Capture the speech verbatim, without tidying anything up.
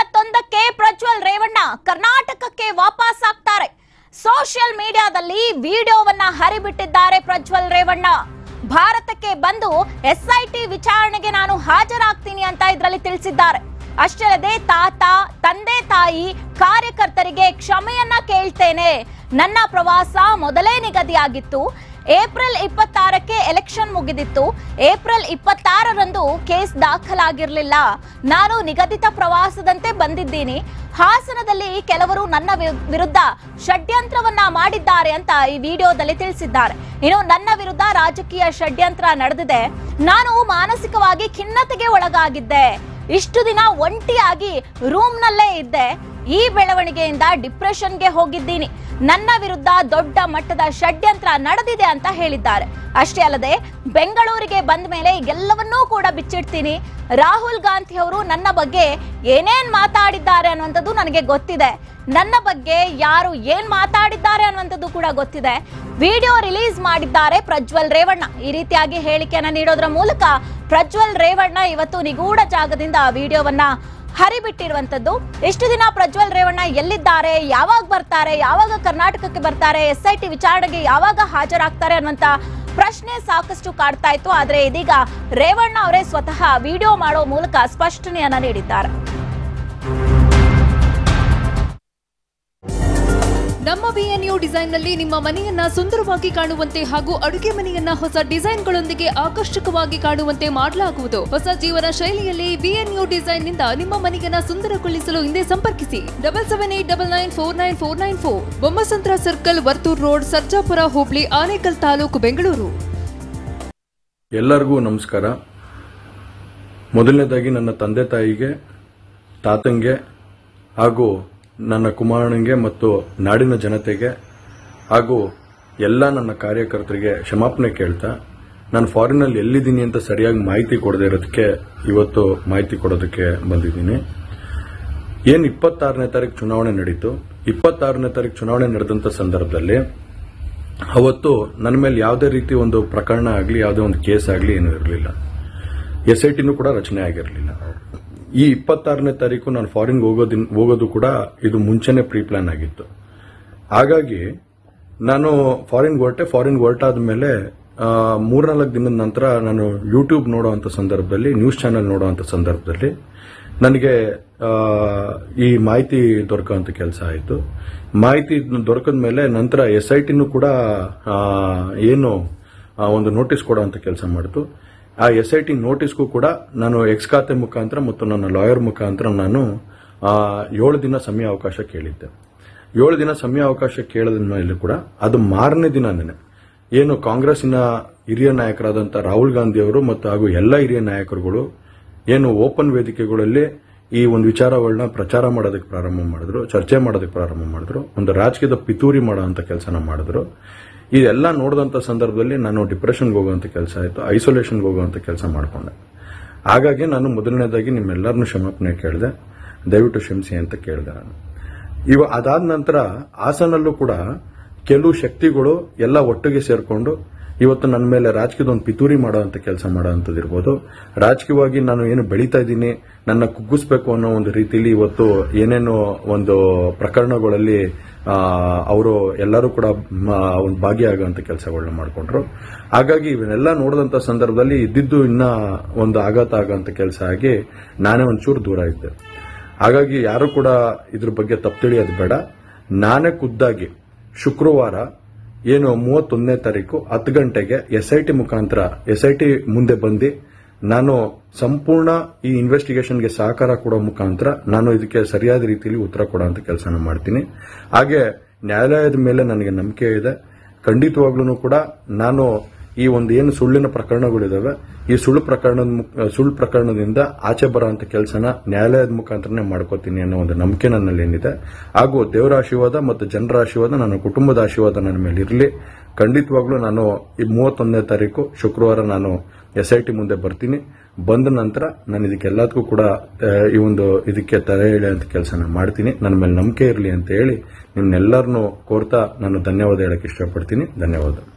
ಇಪ್ಪತ್ತೊಂದಕ್ಕೆ ಪ್ರಜ್ವಲ್ ರೇವಣ್ಣ ಕರ್ನಾಟಕಕ್ಕೆ ವಾಪಸ್ ಆಗ್ತಾರೆ. ಸೋಷಿಯಲ್ ಮೀಡಿಯಾದಲ್ಲಿ ವಿಡಿಯೋವನ್ನ ಹರಿಬಿಟ್ಟಿದ್ದಾರೆ ಪ್ರಜ್ವಲ್ ರೇವಣ್ಣ. ಭಾರತಕ್ಕೆ ಬಂದು ಎಸ್ಐಟಿ ವಿಚಾರಣೆಗೆ ನಾನು ಹಾಜರಾಗ್ತೀನಿ ಅಂತ ಇದರಲ್ಲಿ ತಿಳಿಸಿದ್ದಾರೆ. ಅಷ್ಟೇ ಅಲ್ಲದೆ ತಾತ, ತಂದೆ ತಾಯಿ, ಕಾರ್ಯಕರ್ತರಿಗೆ ಕ್ಷಮೆಯನ್ನ ಕೇಳ್ತೇನೆ. ನನ್ನ ಪ್ರವಾಸ ಮೊದಲೇ ನಿಗದಿಯಾಗಿತ್ತು. ಏಪ್ರಿಲ್ ಇಪ್ಪತ್ತಾರಕ್ಕೆ ಎಲೆಕ್ಷನ್ ಮುಗಿದಿತ್ತು. ಏಪ್ರಿಲ್ ಇಪ್ಪತ್ತಾರರಂದು ಕೇಸ್ ದಾಖಲಾಗಿರಲಿಲ್ಲ. ನಾನು ನಿಗದಿತ ಪ್ರವಾಸದಂತೆ ಬಂದಿದ್ದೀನಿ. ಹಾಸನದಲ್ಲಿ ಕೆಲವರು ನನ್ನ ವಿರುದ್ಧ ಷಡ್ಯಂತ್ರವನ್ನ ಮಾಡಿದ್ದಾರೆ ಅಂತ ಈ ವಿಡಿಯೋದಲ್ಲಿ ತಿಳಿಸಿದ್ದಾರೆ. ಇನ್ನು ನನ್ನ ವಿರುದ್ಧ ರಾಜಕೀಯ ಷಡ್ಯಂತ್ರ ನಡೆದಿದೆ. ನಾನು ಮಾನಸಿಕವಾಗಿ ಖಿನ್ನತೆಗೆ ಒಳಗಾಗಿದ್ದೆ. ಇಷ್ಟು ದಿನ ಒಂಟಿಯಾಗಿ ರೂಮ್ ನಲ್ಲೇ ಇದ್ದೆ. ಈ ಬೆಳವಣಿಗೆಯಿಂದ ಡಿಪ್ರೆಷನ್ಗೆ ಹೋಗಿದ್ದೀನಿ. ನನ್ನ ವಿರುದ್ಧ ದೊಡ್ಡ ಮಟ್ಟದ ಷಡ್ಯಂತ್ರ ನಡೆದಿದೆ ಅಂತ ಹೇಳಿದ್ದಾರೆ. ಅಷ್ಟೇ ಅಲ್ಲದೆ ಬೆಂಗಳೂರಿಗೆ ಬಂದ ಮೇಲೆ ಎಲ್ಲವನ್ನೂ ಕೂಡ ಬಿಚ್ಚಿಡ್ತೀನಿ. ರಾಹುಲ್ ಗಾಂಧಿ ಅವರು ನನ್ನ ಬಗ್ಗೆ ಏನೇನ್ ಮಾತಾಡಿದ್ದಾರೆ ಅನ್ನುವಂಥದ್ದು ನನಗೆ ಗೊತ್ತಿದೆ. ನನ್ನ ಬಗ್ಗೆ ಯಾರು ಏನ್ ಮಾತಾಡಿದ್ದಾರೆ ಅನ್ನುವಂಥದ್ದು ಕೂಡ ಗೊತ್ತಿದೆ. ವಿಡಿಯೋ ರಿಲೀಸ್ ಮಾಡಿದ್ದಾರೆ ಪ್ರಜ್ವಲ್ ರೇವಣ್ಣ. ಈ ರೀತಿಯಾಗಿ ಹೇಳಿಕೆಯನ್ನ ನೀಡೋದ್ರ ಮೂಲಕ ಪ್ರಜ್ವಲ್ ರೇವಣ್ಣ ಇವತ್ತು ನಿಗೂಢ ಜಾಗದಿಂದ ವಿಡಿಯೋವನ್ನ ಹರಿಬಿಟ್ಟಿರುವಂತದ್ದು. ಇಷ್ಟು ದಿನ ಪ್ರಜ್ವಲ್ ರೇವಣ್ಣ ಎಲ್ಲಿದ್ದಾರೆ, ಯಾವಾಗ ಬರ್ತಾರೆ, ಯಾವಾಗ ಕರ್ನಾಟಕಕ್ಕೆ ಬರ್ತಾರೆ, ಎಸ್ಐಟಿ ವಿಚಾರಣೆಗೆ ಯಾವಾಗ ಹಾಜರಾಗ್ತಾರೆ ಅನ್ನುವಂತ ಪ್ರಶ್ನೆ ಸಾಕಷ್ಟು ಕಾಡ್ತಾ ಇತ್ತು. ಆದ್ರೆ ಇದೀಗ ರೇವಣ್ಣ ಅವರೇ ಸ್ವತಃ ವಿಡಿಯೋ ಮಾಡೋ ಮೂಲಕ ಸ್ಪಷ್ಟನೆಯನ್ನ ನೀಡಿದ್ದಾರೆ. ನಮ್ಮ ಬಿಎನ್ಯು ಡಿಸೈನ್ ನಲ್ಲಿ ನಿಮ್ಮ ಮನೆಯನ್ನ ಸುಂದರವಾಗಿ ಕಾಣುವಂತೆ ಹಾಗೂ ಅಡುಗೆ ಮನೆಯನ್ನ ಹೊಸ ಡಿಸೈನ್ಗಳೊಂದಿಗೆ ಆಕರ್ಷಕವಾಗಿ ಕಾಣುವಂತೆ ಮಾಡಲಾಗುವುದು. ಹೊಸ ಜೀವನ ಶೈಲಿಯಲ್ಲಿ ಬಿಎನ್ಯು ಡಿಸೈನ್ ನಿಂದ ನಿಮ್ಮ ಮನೆಯನ್ನ ಸುಂದರಗೊಳಿಸಲು ಹಿಂದೆ ಸಂಪರ್ಕಿಸಿ. Double seven eight double nine four nine four nine four, Bommasandra circle, Varthur road, Sarjapura hobli, Anekal taluk, Bengaluru. ಎಲ್ಲರಿಗೂ ನಮಸ್ಕಾರ. ಮೊದಲನೇದಾಗಿ ನನ್ನ ತಂದೆ ತಾಯಿಗೆ, ತಾತಂಗೆ ಹಾಗೂ ನನ್ನ ಕುಮಾರನಿಗೆ ಮತ್ತು ನಾಡಿನ ಜನತೆಗೆ ಹಾಗೂ ಎಲ್ಲ ನನ್ನ ಕಾರ್ಯಕರ್ತರಿಗೆ ಕ್ಷಮಾಪಣೆ ಕೇಳ್ತಾ, ನಾನು ಫಾರಿನಲ್ಲಿ ಎಲ್ಲಿದ್ದೀನಿ ಅಂತ ಸರಿಯಾಗಿ ಮಾಹಿತಿ ಕೊಡದೇ ಇರೋದಕ್ಕೆ ಇವತ್ತು ಮಾಹಿತಿ ಕೊಡೋದಕ್ಕೆ ಬಂದಿದ್ದೀನಿ. ಏನು ಇಪ್ಪತ್ತಾರನೇ ತಾರೀಕು ಚುನಾವಣೆ ನಡೀತು. ಇಪ್ಪತ್ತಾರನೇ ತಾರೀಕು ಚುನಾವಣೆ ನಡೆದಂಥ ಸಂದರ್ಭದಲ್ಲಿ ಅವತ್ತು ನನ್ನ ಮೇಲೆ ಯಾವುದೇ ರೀತಿ ಒಂದು ಪ್ರಕರಣ ಆಗಲಿ, ಯಾವುದೇ ಒಂದು ಕೇಸ್ ಆಗಲಿ ಏನೂ ಇರಲಿಲ್ಲ. ಎಸ್ ಐ ಟಿನೂ ಕೂಡ ರಚನೆ ಆಗಿರಲಿಲ್ಲ. ಈ ಇಪ್ಪತ್ತಾರನೇ ತಾರೀಕು ನಾನು ಫಾರಿನ್ ಹೋಗೋದು ಕೂಡ ಇದು ಮುಂಚೆನೆ ಪ್ರೀ ಪ್ಲಾನ್ ಆಗಿತ್ತು. ಹಾಗಾಗಿ ನಾನು ಫಾರಿನ್ ಹೊರಟೆ. ಫಾರಿನ್ ಹೊರಟಾದ ಮೇಲೆ ಮೂರ್ನಾಲ್ಕು ದಿನದ ನಂತರ ನಾನು ಯೂಟ್ಯೂಬ್ ನೋಡುವಂಥ ಸಂದರ್ಭದಲ್ಲಿ, ನ್ಯೂಸ್ ಚಾನೆಲ್ ನೋಡುವಂಥ ಸಂದರ್ಭದಲ್ಲಿ ನನಗೆ ಈ ಮಾಹಿತಿ ದೊರಕುವಂಥ ಕೆಲಸ ಆಯಿತು. ಮಾಹಿತಿ ದೊರಕದ ಮೇಲೆ ನಂತರ ಎಸ್ ಐ ಟಿನೂ ಕೂಡ ಏನು ಒಂದು ನೋಟಿಸ್ ಕೊಡುವಂಥ ಕೆಲಸ ಮಾಡಿತು. ಆ ಎಸ್ ಐ ಟಿ ನೋಟಿಸ್ಗೂ ಕೂಡ ನಾನು ಎಕ್ಸ್ ಖಾತೆ ಮುಖಾಂತರ ಮತ್ತು ನನ್ನ ಲಾಯರ್ ಮುಖಾಂತರ ನಾನು ಏಳು ದಿನ ಸಮಯ ಅವಕಾಶ ಕೇಳಿದ್ದೆ. ಏಳು ದಿನ ಸಮಯ ಅವಕಾಶ ಕೇಳಿದ ಮೇಲೆ ಕೂಡ ಅದು ಮಾರನೇ ದಿನನೇ ಏನು ಕಾಂಗ್ರೆಸ್ಸಿನ ಹಿರಿಯ ನಾಯಕರಾದಂಥ ರಾಹುಲ್ ಗಾಂಧಿ ಅವರು ಮತ್ತು ಹಾಗೂ ಎಲ್ಲ ಹಿರಿಯ ನಾಯಕರುಗಳು ಏನು ಓಪನ್ ವೇದಿಕೆಗಳಲ್ಲಿ ಈ ಒಂದು ವಿಚಾರಗಳನ್ನ ಪ್ರಚಾರ ಮಾಡೋದಕ್ಕೆ ಪ್ರಾರಂಭ ಮಾಡಿದ್ರು, ಚರ್ಚೆ ಮಾಡೋದಕ್ಕೆ ಪ್ರಾರಂಭ ಮಾಡಿದ್ರು, ಒಂದು ರಾಜಕೀಯದ ಪಿತೂರಿ ಮಾಡುವಂತ ಕೆಲಸನ ಮಾಡಿದ್ರು. ಇದೆಲ್ಲ ನೋಡಿದಂಥ ಸಂದರ್ಭದಲ್ಲಿ ನಾನು ಡಿಪ್ರೆಷನ್ಗೆ ಹೋಗುವಂಥ ಕೆಲಸ ಆಯಿತು, ಐಸೋಲೇಷನ್ಗೆ ಹೋಗುವಂಥ ಕೆಲಸ ಮಾಡಿಕೊಂಡೆ. ಹಾಗಾಗಿ ನಾನು ಮೊದಲನೇದಾಗಿ ನಿಮ್ಮೆಲ್ಲರನ್ನೂ ಕ್ಷಮಾಪಣೆ ಕೇಳಿದೆ, ದಯವಿಟ್ಟು ಕ್ಷಮಿಸಿ ಅಂತ ಕೇಳಿದೆ ನಾನು. ಇವ ಅದಾದ ನಂತರ ಹಾಸನಲ್ಲೂ ಕೂಡ ಕೆಲವು ಶಕ್ತಿಗಳು ಎಲ್ಲ ಒಟ್ಟಿಗೆ ಸೇರಿಕೊಂಡು ಇವತ್ತು ನನ್ನ ಮೇಲೆ ರಾಜಕೀಯದ ಒಂದು ಪಿತೂರಿ ಮಾಡುವಂಥ ಕೆಲಸ ಮಾಡೋವಂಥದ್ದು ಇರ್ಬೋದು. ರಾಜಕೀಯವಾಗಿ ನಾನು ಏನು ಬೆಳೀತಾ ಇದ್ದೀನಿ, ನನ್ನ ಕುಗ್ಗಿಸ್ಬೇಕು ಅನ್ನೋ ಒಂದು ರೀತಿಯಲ್ಲಿ ಇವತ್ತು ಏನೇನೋ ಒಂದು ಪ್ರಕರಣಗಳಲ್ಲಿ ಅವರು ಎಲ್ಲರೂ ಕೂಡ ಒಂದು ಭಾಗಿಯಾಗುವಂಥ ಕೆಲಸಗಳನ್ನ ಮಾಡಿಕೊಂಡ್ರು. ಹಾಗಾಗಿ ಇವನ್ನೆಲ್ಲ ನೋಡಿದಂಥ ಸಂದರ್ಭದಲ್ಲಿ ಇದ್ದಿದ್ದು ಇನ್ನ ಒಂದು ಆಘಾತ ಆಗೋಂಥ ಕೆಲಸ ಆಗಿ ನಾನೇ ಒಂಚೂರು ದೂರ ಇದ್ದೆ. ಹಾಗಾಗಿ ಯಾರು ಕೂಡ ಇದ್ರ ಬಗ್ಗೆ ತಪ್ಪು ತಿಳಿಯೋದು ಬೇಡ. ನಾನೇ ಖುದ್ದಾಗಿ ಶುಕ್ರವಾರ ಏನು ಮೂವತ್ತೊಂದನೇ ತಾರೀಕು ಹತ್ತು ಗಂಟೆಗೆ ಎಸ್ ಐ ಟಿ ಮುಖಾಂತರ ಎಸ್ ಐ ಟಿ ಮುಂದೆ ಬಂದು ನಾನು ಸಂಪೂರ್ಣ ಈ ಇನ್ವೆಸ್ಟಿಗೇಷನ್ಗೆ ಸಹಕಾರ ಕೊಡೋ ಮುಖಾಂತರ ನಾನು ಇದಕ್ಕೆ ಸರಿಯಾದ ರೀತಿಯಲ್ಲಿ ಉತ್ತರ ಕೊಡುವಂತ ಕೆಲಸನ ಮಾಡ್ತೀನಿ. ಹಾಗೆ ನ್ಯಾಯಾಲಯದ ಮೇಲೆ ನನಗೆ ನಂಬಿಕೆ ಇದೆ. ಖಂಡಿತವಾಗ್ಲೂ ಕೂಡ ನಾನು ಈ ಒಂದು ಏನು ಸುಳ್ಳಿನ ಪ್ರಕರಣಗಳಿದಾವೆ, ಈ ಸುಳ್ಳು ಪ್ರಕರಣದ ಸುಳ್ಳು ಪ್ರಕರಣದಿಂದ ಆಚೆ ಬರೋಂಥ ಕೆಲಸನ ನ್ಯಾಯಾಲಯದ ಮುಖಾಂತರನೇ ಮಾಡ್ಕೋತೀನಿ ಅನ್ನೋ ಒಂದು ನಂಬಿಕೆ ನನ್ನಲ್ಲಿ ಏನಿದೆ. ಹಾಗೂ ದೇವರ ಆಶೀರ್ವಾದ ಮತ್ತು ಜನರ ಆಶೀರ್ವಾದ, ನನ್ನ ಕುಟುಂಬದ ಆಶೀರ್ವಾದ ನನ್ನ ಮೇಲೆ ಇರಲಿ. ಖಂಡಿತವಾಗ್ಲೂ ನಾನು ಈ ಮೂವತ್ತೊಂದನೇ ತಾರೀಕು ಶುಕ್ರವಾರ ನಾನು ಎಸ್ ಐ ಟಿ ಮುಂದೆ ಬರ್ತೀನಿ. ಬಂದ ನಂತರ ನಾನು ಇದಕ್ಕೆಲ್ಲದಕ್ಕೂ ಕೂಡ ಈ ಒಂದು ಇದಕ್ಕೆ ತಲೆ ಎಳೆಯುವಂಥ ಕೆಲಸನ ಮಾಡ್ತೀನಿ. ನನ್ನ ಮೇಲೆ ನಂಬಿಕೆ ಇರಲಿ ಅಂತ ಹೇಳಿ ನಿಮ್ನೆಲ್ಲರನ್ನೂ ಕೋರ್ತಾ ನಾನು ಧನ್ಯವಾದ ಹೇಳಕ್ಕೆ ಇಷ್ಟಪಡ್ತೀನಿ. ಧನ್ಯವಾದ.